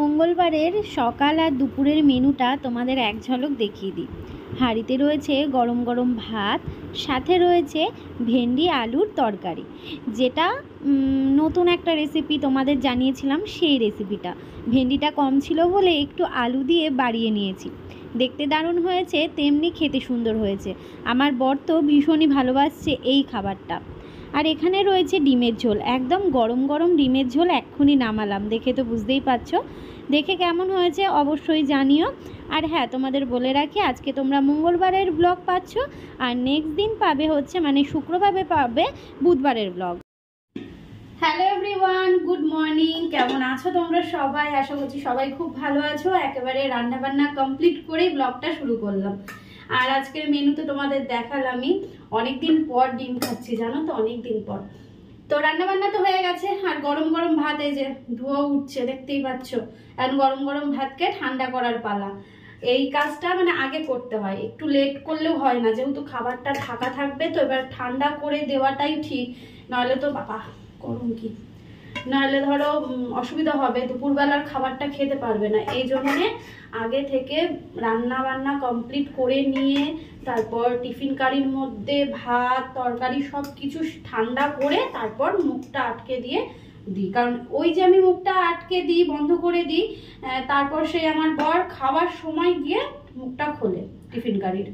মঙ্গলবারের সকাল আর দুপুরের মেনুটা তোমাদের এক ঝলক দেখিয়ে দিই। হাঁড়িতে রয়েছে গরম গরম ভাত, সাথে রয়েছে ভেন্ডি আলুর তরকারি, যেটা নতুন একটা রেসিপি তোমাদের জানিয়েছিলাম। সেই রেসিপিটা ভেন্ডিটা কম ছিল বলে একটু আলু দিয়ে বাড়িয়ে নিয়েছি। দেখতে দারুণ হয়েছে, তেমনি খেতে সুন্দর হয়েছে। আমার বর তো ভীষণই ভালোবাসছে এই খাবারটা। আর এখানে রয়েছে ডিমের ঝোল, একদম গরম গরম ডিমের ঝোল এক্ষুনি নামালাম, দেখে তো বুঝতেই পারছো। দেখে কেমন হয়েছে অবশ্যই জানিও। আর হ্যাঁ, তোমাদের বলে রাখি, আজকে তোমরা মঙ্গলবারের ব্লগ পাচ্ছ, আর নেক্সট দিন পাবে হচ্ছে মানে শুক্রবারে পাবে বুধবারের blog. Hello everyone, good morning. কেমন আছো তোমরা সবাই? আশা করছি সবাই খুব ভালো আছো। একেবারে রান্নাবান্না কমপ্লিট করেই ব্লগটা শুরু করলাম। আর আজকের মেনু তো তোমাদের দেখালামই। অনেকদিন পর ডিম খাচ্ছি, জানো তো, অনেকদিন পর। তো রান্নাবান্না তো হয়ে গেছে, আর গরম গরম ভাত এই যে ধোয়া উঠছে, দেখতেই পাচ্ছ। এখন গরম গরম ভাতকে ঠান্ডা করার পালা। এই কাজটা মানে আগে করতে হয়, একটু লেট করলেও হয় না, যেহেতু খাবারটা ঢাকা থাকবে। তো এবার ঠান্ডা করে দেওয়াটাই ঠিক, নাহলে তো বাবা গরম কি, নাহলে ধরো অসুবিধা হবে, দুপুরবেলার খাবারটা খেতে পারবে না। এই জন্যে আগে থেকে রান্না বান্না কমপ্লিট করে নিয়ে তারপর টিফিন কারির মধ্যে ভাত তরকারি সব কিছু ঠান্ডা করে তারপর মুখটা আটকে দিয়ে দিই। কারণ ওই যে আমি মুখটা আটকে দিই, বন্ধ করে দিই, তারপর সেই আমার বর খাওয়ার সময় গিয়ে মুখটা খোলে টিফিন কারির।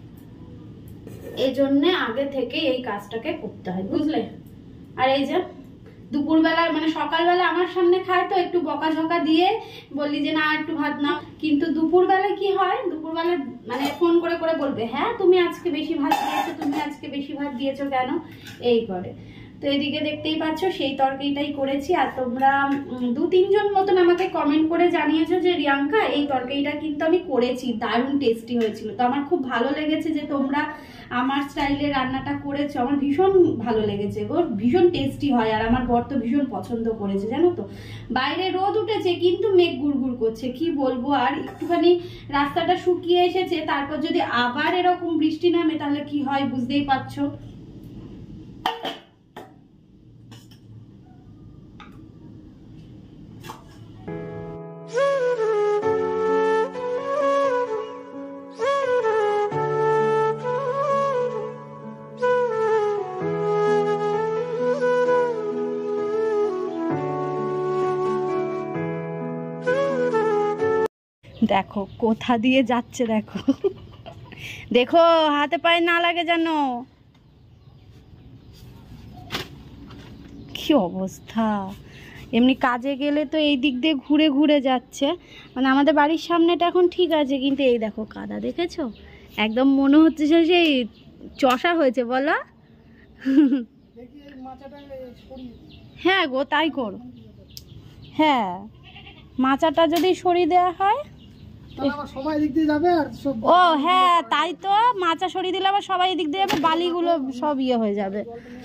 এই জন্যে আগে থেকে এই কাজটাকে করতে হয়, বুঝলে। আর এই যে দুপুরবেলা মানে সকালবেলা আমার সামনে খায় তো একটু বকাঝকা দিয়ে বললি যে না একটু ভাত নাও, কিন্তু দুপুরবেলায় কি হয়, দুপুরবেলা মানে ফোন করে করে বলবে হ্যাঁ তুমি আজকে বেশি ভাত দিয়েছো, তুমি আজকে বেশি ভাত দিয়েছো কেন, এই করে। তো এদিকে দেখতেই পাচ্ছ সেই তরকারিটাই করেছি। আর তোমরা 2-3 জন মতন আমাকে কমেন্ট করে জানিয়েছো যে রিয়াঙ্কা এই তরকারিটা কিন্তু আমি করেছি, দারুণ টেস্টি হয়েছিল। তো আমার খুব ভালো লেগেছে যে তোমরা আমার স্টাইলে রান্নাটা করেছো, আমার ভীষণ ভালো লেগেছে গো, ভীষণ টেস্টি হয়। আর আমার বর তো ভীষণ পছন্দ করেছে, জানো তো। বাইরে রোদ উঠেছে কিন্তু মেঘ গুড়গুড় করছে, কি বলবো। আর একটুখানি রাস্তাটা শুকিয়ে এসেছে, তারপর যদি আবার এরকম বৃষ্টি নামে তাহলে কি হয় বুঝতেই পারছো। দেখো কোথা দিয়ে যাচ্ছে, দেখো দেখো হাতে পায়ে না লাগে যেন, কি অবস্থা। এমনি কাজে গেলে তো এই দিক দিয়ে ঘুরে ঘুরে যাচ্ছে, মানে আমাদের বাড়ির সামনেটা এখন ঠিক আছে, কিন্তু এই দেখো কাদা, দেখেছো? একদম মনে হচ্ছে সেই চষা হয়েছে, বলো। হ্যাঁ গো, তাই করো। হ্যাঁ, মাচাটা যদি সরিয়ে দেওয়া হয়। ও হ্যাঁ, তাই তো, মাচা সরিয়ে দিলে আবার সবাই এদিক দিয়ে যাবে, বালিগুলো সব ইয়ে হয়ে যাবে।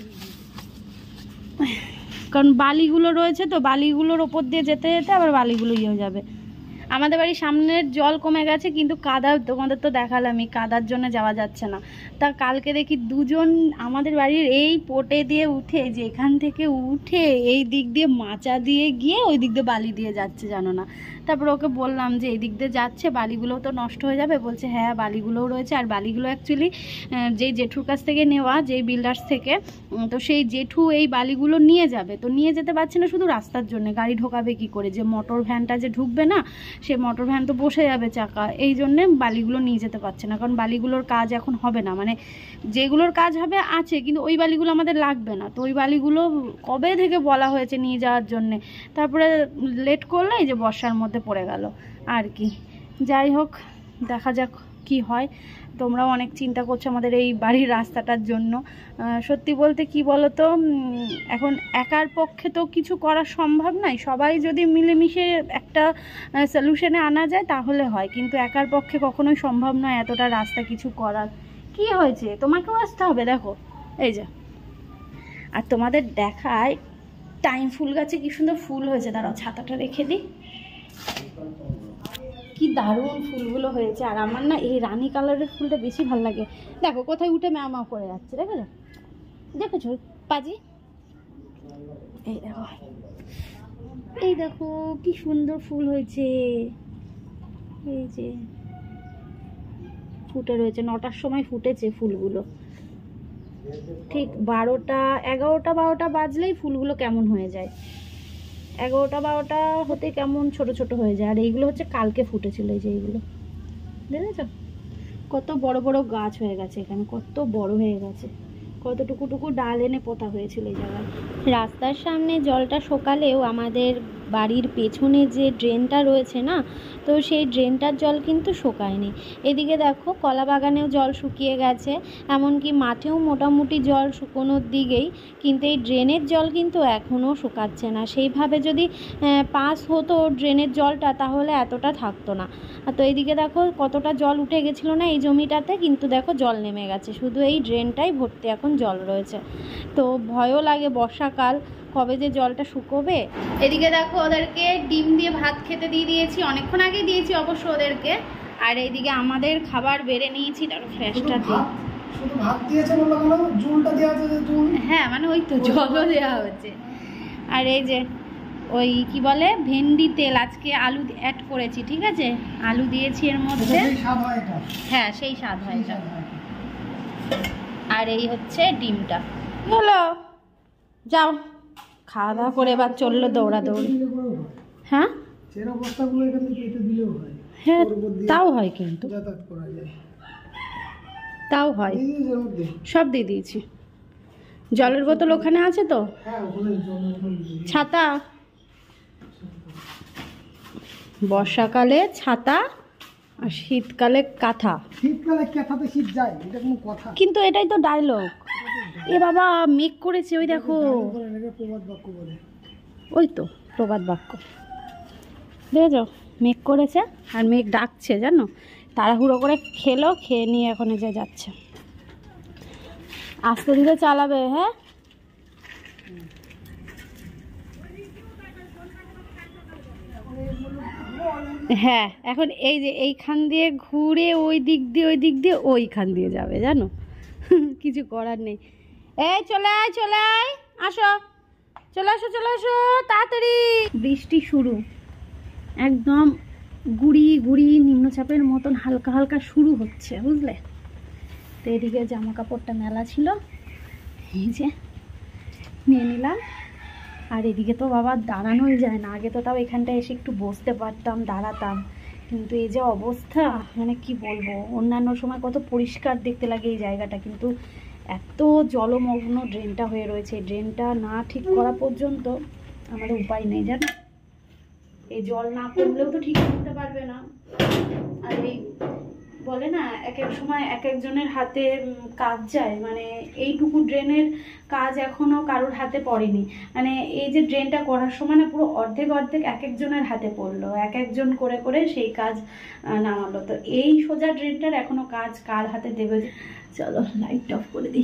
কারণ বালিগুলো রয়েছে তো, বালিগুলোর ওপর দিয়ে যেতে যেতে আবার বালিগুলো ইয়ে হয়ে যাবে। আমাদের বাড়ির সামনের জল কমে গেছে, কিন্তু কাদা তোমাদের তো দেখালামই, কাদার জন্য যাওয়া যাচ্ছে না। তা কালকে দেখি দুজন আমাদের বাড়ির এই পোটে দিয়ে উঠে, যে এখান থেকে উঠে এই দিক দিয়ে মাচা দিয়ে গিয়ে ওই দিক দিয়ে বালি দিয়ে যাচ্ছে, জানো না। তারপর ওকে বললাম যে এই দিক দিয়ে যাচ্ছে, বালিগুলোও তো নষ্ট হয়ে যাবে। বলছে হ্যাঁ বালিগুলোও রয়েছে। আর বালিগুলো অ্যাকচুয়ালি যেই জেঠুর কাছ থেকে নেওয়া, যেই বিল্ডার্স থেকে, তো সেই জেঠু এই বালিগুলো নিয়ে যাবে। তো নিয়ে যেতে পারছে না শুধু রাস্তার জন্য, গাড়ি ঢোকাবে কি করে, যে মোটর ভ্যানটা যে ঢুকবে না, সে মোটর ভ্যান তো বসে যাবে চাকা, এই জন্যে বালিগুলো নিয়ে যেতে পারছে না। কারণ বালিগুলোর কাজ এখন হবে না, মানে যেগুলোর কাজ হবে আছে, কিন্তু ওই বালিগুলো আমাদের লাগবে না। তো ওই বালিগুলো কবে থেকে বলা হয়েছে নিয়ে যাওয়ার জন্যে, তারপরে লেট করলে এই যে বর্ষার মধ্যে পড়ে গেল আর কি। যাই হোক, দেখা যাক কি হয়। তোমরাও অনেক চিন্তা করছো আমাদের এই বাড়ির রাস্তাটার জন্য। সত্যি বলতে কি বলো তো, এখন একার পক্ষে তো কিছু করা সম্ভব নয়। সবাই যদি মিলেমিশে একটা সলিউশনে আনা যায় তাহলে হয়, কিন্তু একার পক্ষে কখনোই সম্ভব নয় এতটা রাস্তা কিছু করার। কি হয়েছে, তোমাকেও আসতে হবে, দেখো এই যে। আর তোমাদের দেখায় টাইম ফুল গাছে কি সুন্দর ফুল হয়েছে, দাঁড়াও ছাতাটা রেখে দিই। কি দারুণ ফুলগুলো হয়েছে। আর আমার না এই রানী কালারের ফুলটা বেশি ভালো লাগে। দেখো কোথায় উঠে ম্যাও ম্যাও করে যাচ্ছে, দেখেছো দেখেছো পাজি, এই দেখো এই দেখো কি সুন্দর ফুল হয়েছে, এই যে ফুটে রয়েছে, 9টার সময় ফুটেছে ফুলগুলো। ঠিক 11টা 12টা বাজলেই ফুলগুলো কেমন হয়ে যায়, 11টা 12টা হতে কেমন ছোট ছোট হয়ে যায়। আর এইগুলো হচ্ছে কালকে ফুটেছিল, এই যে এইগুলো দেখেছো কত বড় বড় গাছ হয়ে গেছে, এখানে কত বড় হয়ে গেছে, কতটুকু ডাল এনে পোতা হয়েছিল এই জায়গায়। রাস্তার সামনে জলটা শোকালেও আমাদের বাড়ির পেছনে যে ড্রেনটা রয়েছে না, তো সেই ড্রেনটার জল কিন্তু শোকায়নি। এদিকে দেখো কলা বাগানেও জল শুকিয়ে গেছে, এমনকি মাঠেও মোটামুটি জল শুকোনোর দিকেই, কিন্তু এই ড্রেনের জল কিন্তু এখনও শুকাচ্ছে না। সেইভাবে যদি পাস হতো ড্রেনের জলটা তাহলে এতটা থাকতো না। তো এইদিকে দেখো কতটা জল উঠে গেছিলো না এই জমিটাতে, কিন্তু দেখো জল নেমে গেছে, শুধু এই ড্রেনটাই ভর্তি এখন জল রয়েছে। তো ভয়ও লাগে, বর্ষাকাল কবে যে জলটা শুকোবে। এদিকে দেখো ওদেরকে ডিম দিয়ে ভাত খেতে দিয়ে দিয়েছি, অনেকক্ষণ আগে দিয়েছি অবশ্য ওদেরকে। আর এইদিকে আমাদের খাবার বেড়ে নিয়েছি, তার ফ্রেশটা দিই। শুধু ভাত দিয়েছে বললো কেন? জলটা দেওয়া আছে জল। হ্যাঁ মানে ওই তো জলও দেওয়া হচ্ছে। আর এই যে ওই কি বলে ভেন্ডি তেল, আজকে আলু অ্যাড করেছি, ঠিক আছে, আলু দিয়েছি এর মধ্যে। হ্যাঁ সেই স্বাদ হয় এটা। আর এই হচ্ছে ডিমটা হলো। যাও খাওয়া দাওয়া করে এবার চললো দৌড়াদৌড়ি। হ্যাঁ হ্যাঁ তাও হয়, কিন্তু তাও হয়, সব দিয়ে দিয়েছি। জলের বোতল ওখানে আছে তো, ছাতা, বর্ষাকালে ছাতা আর শীতকালে কাঁথা। শীতকালে কাঁথাতে শীত যায়, এটা কোনো কথা? কিন্তু এটাই তো ডায়লগ। এ বাবা মেঘ করেছে, ওই দেখো, প্রবাদ বাক্য বলে। ওই তো প্রবাদ বাক্য, দেখো মেঘ করেছে আর মেঘ ডাকছে, জানো, তাড়াহুড়ো করে খেলো, খেয়ে নিয়ে এখন যে যাচ্ছে। আস্তে ধীরে চালাবে। হ্যাঁ হ্যাঁ এখন এই যে এইখান দিয়ে ঘুরে ওই দিক দিয়ে ওইখান দিয়ে যাবে, জানো, কিছু করার নেই। এই চলে আয় আসো, চলে আসো তাড়াতাড়ি। বৃষ্টি শুরু, একদম গুড়ি গুড়ি নিম্নচাপের মতন হালকা হালকা শুরু হচ্ছে, বুঝলে। তো এদিকে জামা কাপড়টা মেলা ছিল, এই যে নিয়ে নিলাম। আর এদিকে তো বাবা দাঁড়ানোই যায় না, আগে তো তাও এখানটায় এসে একটু বসতে পারতাম, দাঁড়াতাম, কিন্তু এই যে অবস্থা, মানে কি বলবো, অন্যান্য সময় কত পরিষ্কার দেখতে লাগে এই জায়গাটা, কিন্তু এত জলমগ্ন ড্রেনটা হয়ে রয়েছে, ড্রেনটা না ঠিক করা পর্যন্ত আমাদের উপায় নেই, জানো। এই জল না পড়লেও তো ঠিক করতে পারবে না। আর এই বলে না এক এক সময় এক একজনের হাতে কাজ যায়, মানে এইটুকু ড্রেনের কাজ এখনো কারোর হাতে পড়েনি। মানে এই যে ড্রেনটা করার সময় না পুরো অর্ধেক এক একজনের হাতে পড়লো, এক একজন করে করে সেই কাজ নামালো। তো এই সোজা ড্রেনটার এখনো কাজ কার হাতে দেবে। চলো লাইট অফ করে দিই।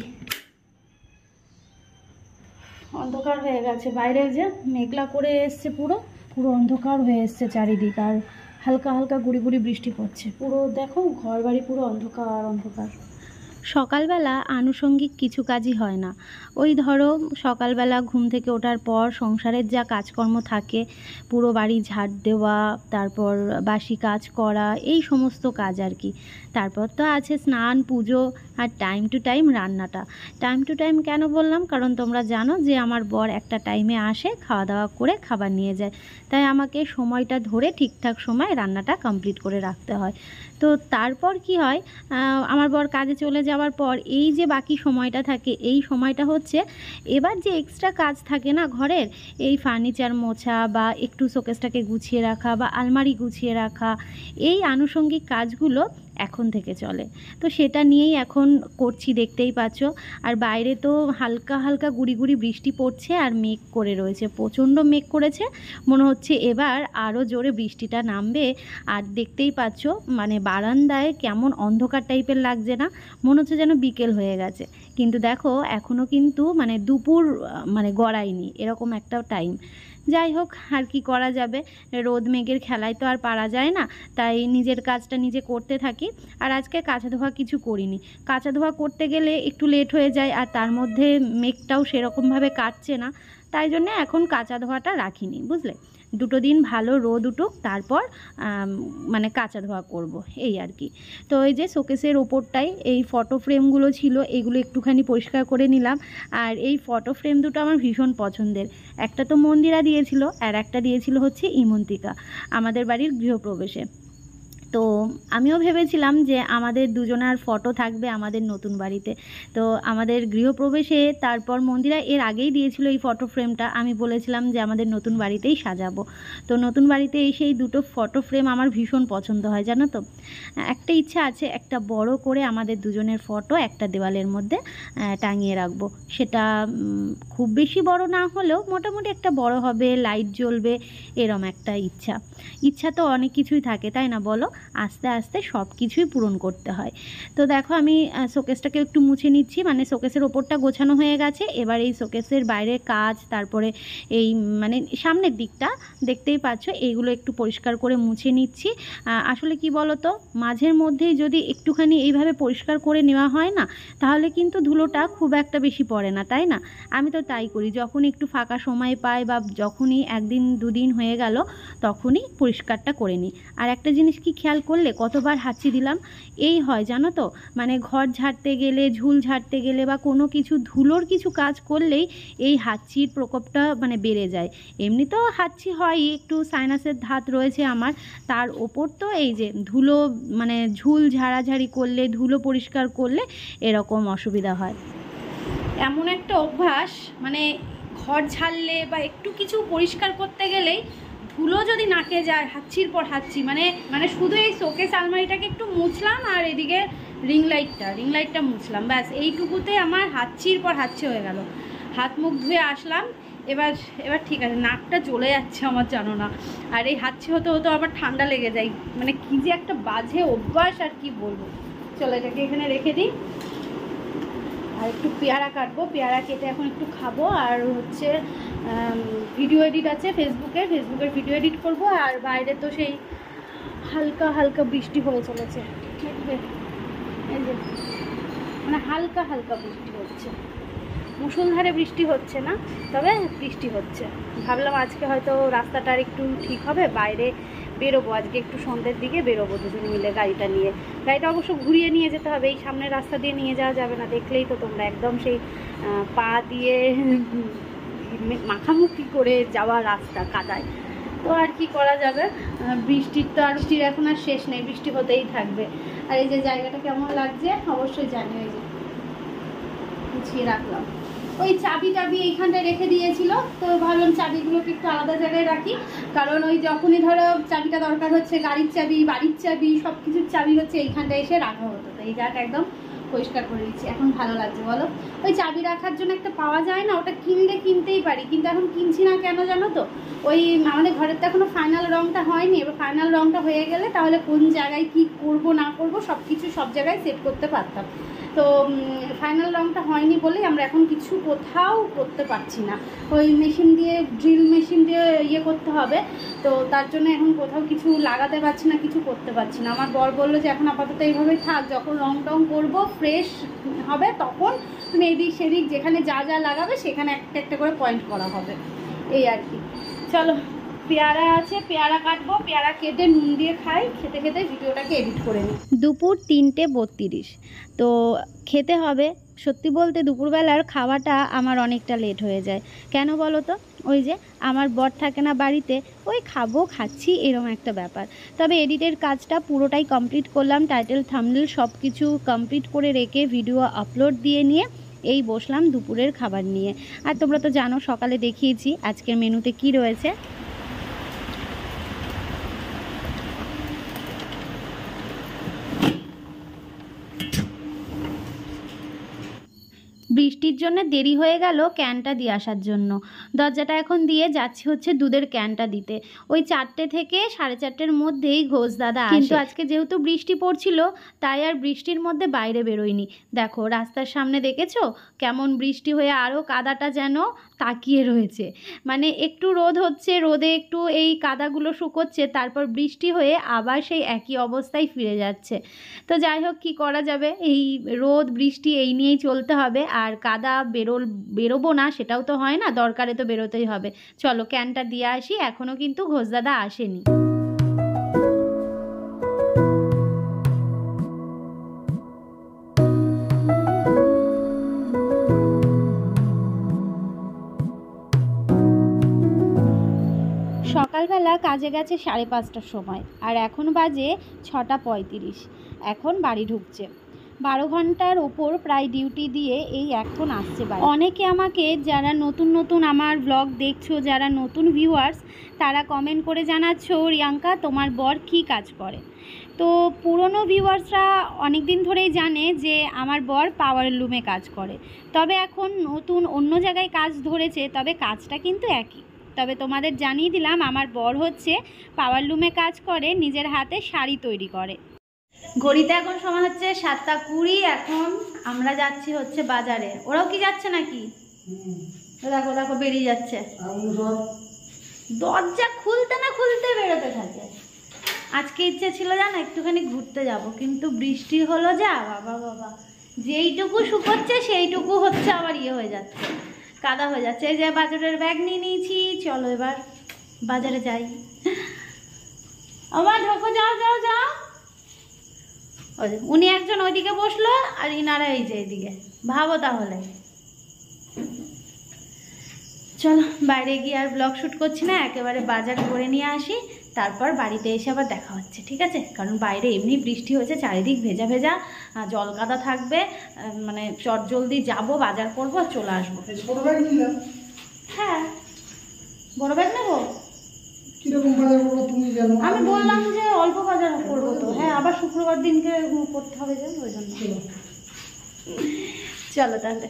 অন্ধকার হয়ে গেছে বাইরে, যে মেঘলা করে এসছে, পুরো অন্ধকার হয়ে এসছে চারিদিক, আর হালকা হালকা গুড়ি গুড়ি বৃষ্টি পড়ছে, পুরো দেখো ঘর বাড়ি পুরো অন্ধকার। সকালবেলা আনুষঙ্গিক কিছু কাজই হয় না। ওই ধরো সকালবেলা ঘুম থেকে ওঠার পর সংসারের যা কাজকর্ম থাকে, পুরো বাড়ি ঝাড় দেওয়া, তারপর বাসি কাজ করা, এই সমস্ত কাজ আর কি। তারপর তো আছে স্নান, পুজো, আর টাইম টু টাইম রান্নাটা। টাইম টু টাইম কেন বললাম, কারণ তোমরা জানো যে আমার বর একটা টাইমে আসে, খাওয়া দাওয়া করে খাবার নিয়ে যায়, তাই আমাকে সময়টা ধরে ঠিকঠাক সময় রান্নাটা কমপ্লিট করে রাখতে হয়। তো তারপর কি হয়, আমার বর কাজে চলে যাওয়ার পর এই যে বাকি সময়টা থাকে, এই সময়টা হচ্ছে এবার যে এক্সট্রা কাজ থাকে না ঘরের, এই ফার্নিচার মোছা বা একটু শোকেসটাকে গুছিয়ে রাখা বা আলমারি গুছিয়ে রাখা, এই আনুষঙ্গিক কাজগুলো এখন থেকে চলে। তো সেটা নিয়েই এখন করছি, দেখতেই পাচ্ছ। আর বাইরে তো হালকা হালকা গুড়ি গুড়ি বৃষ্টি পড়ছে, আর মেঘ করে রয়েছে, প্রচণ্ড মেঘ করেছে, মনে হচ্ছে এবার আরও জোরে বৃষ্টিটা নামবে। আর দেখতেই পাচ্ছ মানে বারান্দায় কেমন অন্ধকার টাইপের লাগছে না, মনে হচ্ছে যেন বিকেল হয়ে গেছে, কিন্তু দেখো এখনও কিন্তু মানে দুপুর মানে গড়ায়নি, এরকম একটা টাইম। যাই হোক, আর কি করা যাবে, রোদ মেঘের খেলায় তো আর পারা যায় না, তাই নিজের কাজটা নিজে করতে থাকি। আর আজকে কাঁচা ধোয়া কিছু করিনি, কাঁচা ধোয়া করতে গেলে একটু লেট হয়ে যায়, আর তার মধ্যে মেঘটাও সেরকমভাবে কাটছে না, তাই জন্যে এখন কাঁচা ধোয়াটা রাখিনি, বুঝলে। দুটো দিন ভালো রোদ উঠুক, তারপর মানে কাঁচা ধোয়া করব, এই আর কি। তো এই যে শোকেসের ওপরটাই এই ফটো ফ্রেমগুলো ছিল, এগুলো একটুখানি পরিষ্কার করে নিলাম। আর এই ফটো ফ্রেম দুটো আমার ভীষণ পছন্দের। একটা তো মন্দিরা দিয়েছিল, আর একটা দিয়েছিল হচ্ছে ইমন্তিকা আমাদের বাড়ির গৃহপ্রবেশে। তো আমিও ভেবেছিলাম যে আমাদের দুজনার ফটো থাকবে আমাদের নতুন বাড়িতে। তো আমাদের গৃহপ্রবেশে তারপর মন্দিরা এর আগেই দিয়েছিল এই ফটো ফ্রেমটা, আমি বলেছিলাম যে আমাদের নতুন বাড়িতেই সাজাবো। তো নতুন বাড়িতে এসে এই দুটো ফটো ফ্রেম আমার ভীষণ পছন্দ হয়, জানো তো। একটা ইচ্ছা আছে একটা বড় করে আমাদের দুজনের ফটো একটা দেওয়ালের মধ্যে টাঙিয়ে রাখবো। সেটা খুব বেশি বড় না হলেও মোটামুটি একটা বড় হবে, লাইট জ্বলবে, এরম একটা ইচ্ছা তো অনেক কিছুই থাকে, তাই না বলো। আস্তে আস্তে সব কিছুই পূরণ করতে হয়। তো দেখো আমি শোকেসটাকে একটু মুছে নিচ্ছি, মানে শোকেসের ওপরটা গোছানো হয়ে গেছে। এবার এই শোকেসের বাইরে কাজ, তারপরে এই মানে সামনের দিকটা দেখতেই পাচ্ছ, এইগুলো একটু পরিষ্কার করে মুছে নিচ্ছি। আসলে কি বলো তো, মাঝের মধ্যেই যদি একটুখানি এইভাবে পরিষ্কার করে নেওয়া হয় না, তাহলে কিন্তু ধুলোটা খুব একটা বেশি পড়ে না, তাই না। আমি তো তাই করি, যখন একটু ফাঁকা সময় পাই বা যখনই একদিন দুদিন হয়ে গেল তখনই পরিষ্কারটা করে নিই। আর একটা জিনিস কি খেয়াল করলে, কতবার হাঁচি দিলাম এই হয় জানো তো, মানে ঘর ঝাড়তে গেলে, ঝুল ঝাড়তে গেলে বা কোনো কিছু ধুলোর কিছু কাজ করলেই এই হাঁচির প্রকোপটা মানে বেড়ে যায়। এমনি তো হাঁচি হয়, একটু সাইনাসের ধাত রয়েছে আমার, তার ওপর তো এই যে ধুলো, মানে ঝুল ঝাড়াঝাড়ি করলে, ধুলো পরিষ্কার করলে এরকম অসুবিধা হয়। এমন একটা অভ্যাস, মানে ঘর ঝাড়লে বা একটু কিছু পরিষ্কার করতে গেলেই ধুলো যদি নাকে যায়, হাঁচির পর হাঁচি, মানে শুধু এই শোকেস আলমারিটাকে একটু মুছলাম আর এদিকে রিং লাইটটা মুছলাম, ব্যাস এইটুকুতে আমার হাঁচির পর হাঁচি হয়ে গেল। হাত মুখ ধুয়ে আসলাম, এবার ঠিক আছে, নাকটা চলে যাচ্ছে আমার, জানো না। আর এই হাঁচি হতে হতে আবার ঠান্ডা লেগে যায়, মানে কি যে একটা বাজে অভ্যাস, আর কি বলবো। চলো এটাকে এখানে রেখে দিই। আর একটু পেয়ারা কাটবো, পেয়ারা কেটে এখন একটু খাবো। আর হচ্ছে ভিডিও এডিট আছে ফেসবুকের ভিডিও এডিট করব। আর বাইরে তো সেই হালকা হালকা বৃষ্টি হয়ে চলেছে, এই যে মানে হালকা হালকা বৃষ্টি হচ্ছে, মুষলধারে বৃষ্টি হচ্ছে না, তবে বৃষ্টি হচ্ছে। ভাবলাম আজকে হয়তো রাস্তাটা আর একটু ঠিক হবে, বাইরে বেরোবো আজকে, একটু সন্ধ্যের দিকে বেরোবো দুজনে মিলে গাড়িটা নিয়ে। গাড়িটা অবশ্য ঘুরিয়ে নিয়ে যেতে হবে, এই সামনের রাস্তা দিয়ে নিয়ে যাওয়া যাবে না, দেখলেই তো তোমরা, একদম সেই পা দিয়ে মাখামুখি করে যাওয়া রাস্তা কাদায়। তো আর কি করা যাবে, বৃষ্টির এখন আর শেষ নেই, বৃষ্টি হতেই থাকবে। আর এই যে জায়গাটা কেমন লাগছে অবশ্যই জানিও। এই যে গুছিয়ে রাখলাম, ওই চাবি এইখানটায় রেখে দিয়েছিল, তো ভাবলাম চাবিগুলোকে একটু আলাদা জায়গায় রাখি, কারণ ওই যখনই ধরো চাবিটা দরকার হচ্ছে, গাড়ির চাবি, বাড়ির চাবি, সব কিছুর চাবি হচ্ছে এইখানটায় এসে রাখা হতো। তো এই জায়গাটা একদম পরিষ্কার করে দিচ্ছি, এখন ভালো লাগছে বলো। ওই চাবি রাখার জন্য একটা পাওয়া যায় না, ওটা কিনতেই পারি, কিন্তু এখন কিনছি না কেন জানো তো, ওই আমাদের ঘরের তো এখনো ফাইনাল রংটা হয়নি। এবার ফাইনাল রংটা হয়ে গেলে তাহলে কোন জায়গায় কি করব না করব সব কিছু সব জায়গায় সেট করতে পারতাম। তো ফাইনাল রংটা হয়নি বলেই আমরা এখন কিছু কোথাও করতে পারছি না, ওই মেশিন দিয়ে, ড্রিল মেশিন দিয়ে ইয়ে করতে হবে। তো তার জন্য এখন কোথাও কিছু লাগাতে পারছি না, কিছু করতে পারছি না। আমার বর বললো যে এখন আপাতত এইভাবেই থাক, যখন রং টং করবো ফ্রেশ হবে তখন তুমি এদিক সেদিক যেখানে যা যা লাগাবে সেখানে একটা একটা করে পয়েন্ট করা হবে, এই আর কি। চলো পেয়ারা আছে, পেয়ারা কাটবো, পেয়ারা কেটে নুন দিয়ে খাই, খেতে খেতে ভিডিওটাকে এডিট করে নিই। দুপুর 3:32, তো খেতে হবে। সত্যি বলতে দুপুরবেলার খাওয়াটা আমার অনেকটা লেট হয়ে যায়, কেন বলো তো, ওই যে আমার বর থাকে না বাড়িতে, ওই খাচ্ছি এরম একটা ব্যাপার। তবে এডিটের কাজটা পুরোটাই কমপ্লিট করলাম, টাইটেল থাম্বনেল সব কিছু কমপ্লিট করে রেখে ভিডিও আপলোড দিয়ে নিয়ে এই বসলাম দুপুরের খাবার নিয়ে। আর তোমরা তো জানো সকালে দেখিয়েছি আজকের মেনুতে কি রয়েছে। বৃষ্টির জন্য দেরি হয়ে গেল ক্যানটা দিয়ে আসার জন্য। দরজাটা এখন দিয়ে যাচ্ছি হচ্ছে দুধের ক্যানটা দিতে। ওই 4টে থেকে 4:30-এর মধ্যেই ঘোষ দাদা আসে, কিন্তু আজকে যেহেতু বৃষ্টি পড়ছিল তাই আর বৃষ্টির মধ্যে বাইরে বেরোয়নি। দেখো রাস্তার সামনে দেখেছো কেমন বৃষ্টি হয়ে আরও কাদাটা যেন তাকিয়ে রয়েছে। মানে একটু রোদ হচ্ছে, রোদে একটু এই কাদাগুলো শুকোচ্ছে, তারপর বৃষ্টি হয়ে আবার সেই একই অবস্থায় ফিরে যাচ্ছে। তো যাই হোক, কী করা যাবে, এই রোদ বৃষ্টি এই নিয়েই চলতে হবে। আর কাদা বেরোবো না সেটাও তো হয় না, দরকারে তো বেরোতেই হবে। চলো ক্যানটা দিয়ে আসি, এখনও কিন্তু ঘোষদাদা আসেনি। সকালবেলা কাজে গেছে 5:30টার সময়, আর এখন বাজে 6:35। এখন বাড়ি ঢুকছে। 12 ঘন্টার ওপর প্রায় ডিউটি দিয়ে এই এখন আসছে বাড়ি। অনেকে আমাকে, যারা নতুন নতুন আমার ব্লগ দেখছো, যারা নতুন ভিউয়ার্স, তারা কমেন্ট করে জানাচ্ছো, রিয়াঙ্কা তোমার বর কী কাজ করে। তো পুরনো ভিউয়ার্সরা অনেক দিন ধরেই জানে যে আমার বর পাওয়ার লুমে কাজ করে। তবে এখন নতুন অন্য জায়গায় কাজ ধরেছে, তবে কাজটা কিন্তু একই। তবে তোমাদের জানিয়ে দিলাম, আমার বর হচ্ছে পাওয়ার লুমে কাজ করে, নিজের হাতে শাড়ি তৈরি করে। ঘড়িতে এখন সময় হচ্ছে 7:20। এখন আমরা যাচ্ছি হচ্ছে বাজারে। ওরাও কি যাচ্ছে নাকি? দেখো দেখো বেরিয়ে যাচ্ছে, দরজা খুলতে না খুলতে বেরোতে থাকে। আজকে ইচ্ছে ছিল জানো একটুখানি ঘুরতে যাব, কিন্তু বৃষ্টি হলো যা, বাবা বাবা, যেইটুকু শুকোচ্ছে সেইটুকু হচ্ছে আবার হয়ে যাচ্ছে, কাদা হয়ে যাচ্ছে। এই যে বাজারের ব্যাগ নিয়ে নিয়েছি, চলো এবার বাজারে যাই। আমার ঢোকো, যাও যাও যাও। উনি একজন ওইদিকে বসলো আর ইনারা এই যে এইদিকে, ভাবো তাহলে। চলো বাইরে গিয়ে আর ব্লগ শ্যুট করছি না, একেবারে বাজার করে নিয়ে আসি, তারপর বাড়িতে এসে আবার দেখা হচ্ছে, ঠিক আছে? কারণ বাইরে এমনি বৃষ্টি হয়েছে, চারিদিক ভেজা ভেজা, জল কাদা থাকবে। মানে চটজলদি যাবো, বাজার করবো, চলে আসবো। হ্যাঁ, বড় ব্যাগ নেবো। আমি বললাম যে অল্প বাজার করবো তো। হ্যাঁ, আবার শুক্রবার দিনকে করতে হবে যে, ওই জন্য। চলো তাহলে।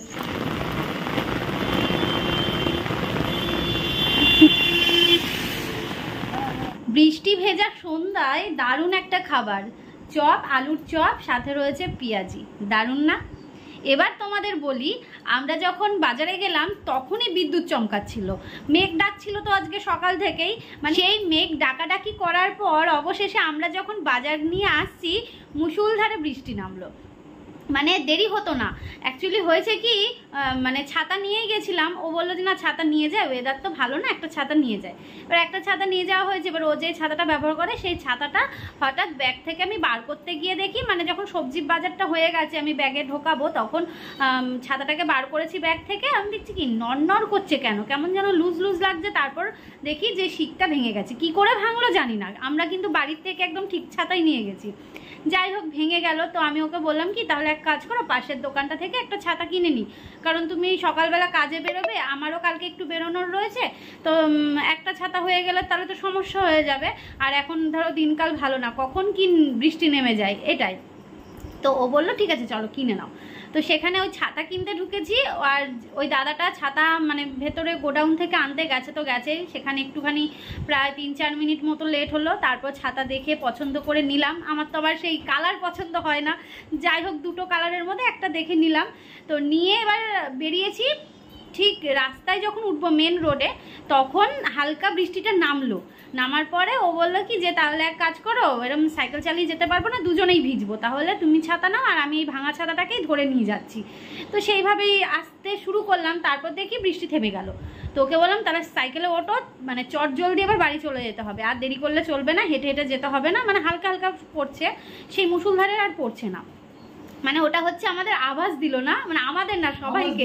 বৃষ্টি ভেজা সন্ধ্যায় দারুণ একটা খাবার, চপ, আলুর চপ, সাথে রয়েছে পেঁয়াজি। দারুণ না? এবার তোমাদের বলি, আমরা যখন বাজারে গেলাম তখনই বিদ্যুৎ চমকাচ্ছিল, মেঘ ডাকছিল তো আজকে সকাল থেকেই। মানে সেই মেঘ ডাকাডাকি করার পর অবশেষে আমরা যখন বাজার নিয়ে আসছি, মুষলধারে বৃষ্টি নামলো। মানে দেরি হতো না। অ্যাকচুয়ালি হয়েছে কি, মানে ছাতা নিয়েই গেছিলাম। ও বললো যে না ছাতা নিয়ে যায়, ওয়েদার তো ভালো না, একটা ছাতা নিয়ে যায়। এবার একটা ছাতা নিয়ে যাওয়া হয়েছে। এবার ও যে ছাতাটা ব্যবহার করে, সেই ছাতাটা হঠাৎ ব্যাগ থেকে আমি বার করতে গিয়ে দেখি, মানে যখন সবজির বাজারটা হয়ে গেছে, আমি ব্যাগে ঢোকাবো, তখন ছাতাটাকে বার করেছি ব্যাগ থেকে। আমি দেখছি কি নড় করছে, কেন কেমন যেন লুজ লুজ লাগছে। তারপর দেখি যে শিকটা ভেঙে গেছে। কি করে ভাঙলো জানি না, আমরা কিন্তু বাড়ির থেকে একদম ঠিক ছাতাই নিয়ে গেছি। যাই হোক, ভেঙে গেল। তো আমি ওকে বললাম কি, তাহলে এক কাজ করো, পাশের দোকানটা থেকে একটা ছাতা কিনে নি, কারণ তুমি সকালবেলা কাজে বেরোবে, আমারও কালকে একটু বেরোনোর রয়েছে। তো একটা ছাতা হয়ে গেলে তাহলে তো সমস্যা হয়ে যাবে। আর এখন ধরো দিনকাল ভালো না, কখন কি বৃষ্টি নেমে যায়, এটাই। তো ও বললো ঠিক আছে চলো কিনে নাও। তো সেখানে ওই ছাতা কিনতে ঢুকেছি। আর ওই দাদাটা ছাতা মানে ভেতরে গোডাউন থেকে আনতে গেছে, তো গেছেই, সেখানে একটুখানি প্রায় 3-4 মিনিট মতো লেট হলো। তারপর ছাতা দেখে পছন্দ করে নিলাম। আমার তো আবার সেই কালার পছন্দ হয় না, যাই হোক দুটো কালারের মধ্যে একটা দেখে নিলাম। তো নিয়ে এবার বেরিয়েছি। ঠিক রাস্তায় যখন উঠবো মেন রোডে, তখন হালকা বৃষ্টিটা নামলো। নামার পরে ও বললো কি যে তাহলে এক কাজ করো, এরকম সাইকেল চালিয়ে যেতে পারবো না, দুজনেই ভিজবো, তাহলে তুমি ছাতা নাও আর আমি এই ভাঙা ছাতাটাকেই ধরে নিয়ে যাচ্ছি। তো সেইভাবেই আসতে শুরু করলাম। তারপর দেখি বৃষ্টি থেমে গেল। তো ওকে বললাম তাহলে সাইকেলে ওঠো, মানে চট জলদি এবার বাড়ি চলে যেতে হবে, আর দেরি করলে চলবে না, হেঁটে হেঁটে যেতে হবে না। মানে হালকা হালকা পড়ছে, সেই মুষলধারে আর পড়ছে না। মানে ওটা হচ্ছে আমাদের আভাস দিল না, মানে আমাদের না,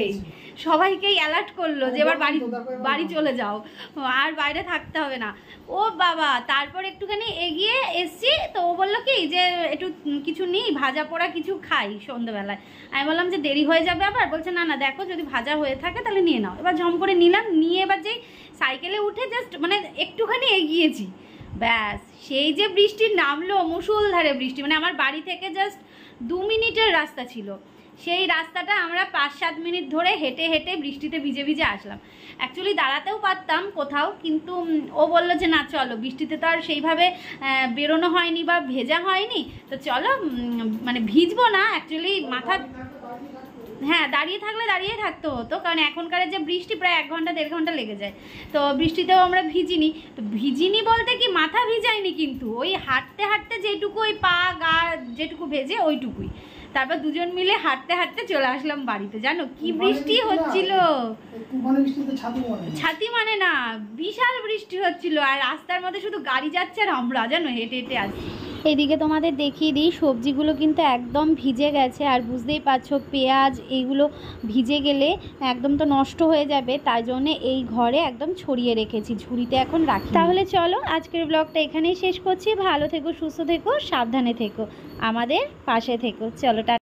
সবাইকেই অ্যালার্ট করলো যে এবার বাড়ি চলে যাও, আর বাইরে থাকতে হবে না। ও বাবা, তারপর একটুখানি এগিয়ে এসছি। তো ও বললো কি যে একটু কিছু নিই, ভাজা পোড়া কিছু খাই সন্ধ্যেবেলায়। আমি বললাম যে দেরি হয়ে যাবে আবার। বলছে না না দেখো, যদি ভাজা হয়ে থাকে তাহলে নিয়ে নাও। এবার ঝম করে নিলাম, নিয়ে এবার যেই সাইকেলে উঠে জাস্ট মানে একটুখানি এগিয়েছি, ব্যাস সেই যে বৃষ্টি নামলো, মুষলধারে বৃষ্টি। মানে আমার বাড়ি থেকে জাস্ট 2 মিনিটের রাস্তা ছিল, সেই রাস্তাটা আমরা 5-7 মিনিট ধরে হেঁটে হেঁটে বৃষ্টিতে ভিজে ভিজে আসলাম। অ্যাকচুয়ালি দাঁড়াতেও পারতাম কোথাও, কিন্তু ও বললো যে না চলো, বৃষ্টিতে তো আর সেইভাবে বেরোনো হয়নি বা ভেজা হয়নি, তো চলো মানে ভিজবো না। অ্যাকচুয়ালি হ্যাঁ, দাঁড়িয়ে থাকলে দাঁড়িয়ে থাকতে হতো, কারণ এখনকার যে বৃষ্টি প্রায় 1 ঘন্টা 1.5 ঘন্টা লেগে যায়। তো বৃষ্টিতেও আমরা ভিজিনি। তো ভিজিনি বলতে কি মাথা ভিজাইনি, কিন্তু ওই হাঁটতে হাঁটতে যেটুকু ওই পা গা যেটুকু ভেজে ওইটুকুই। তারপর দুজন মিলে হাঁটতে হাঁটতে চলে আসলাম বাড়িতে। জানো কি বৃষ্টি হচ্ছিল, ছাতি মানে না, বিশাল বৃষ্টি হচ্ছিল। আর রাস্তার মধ্যে শুধু গাড়ি যাচ্ছে আর আমরা জানো হেঁটে হেঁটে আসছি। এদিকে তোমাদের দেখিয়ে দিই, সবজিগুলো কিন্তু একদম ভিজে গেছে। আর বুঝতেই পারছো পেঁয়াজ এইগুলো ভিজে গেলে একদম তো নষ্ট হয়ে যাবে, তাই জন্য এই ঘরে একদম ছড়িয়ে রেখেছি, ঝুড়িতে এখন রাখি। তাহলে চলো আজকের ব্লগটা এখানেই শেষ করছি। ভালো থেকো, সুস্থ থেকো, সাবধানে থেকো, আমাদের পাশে থেকো। চলো।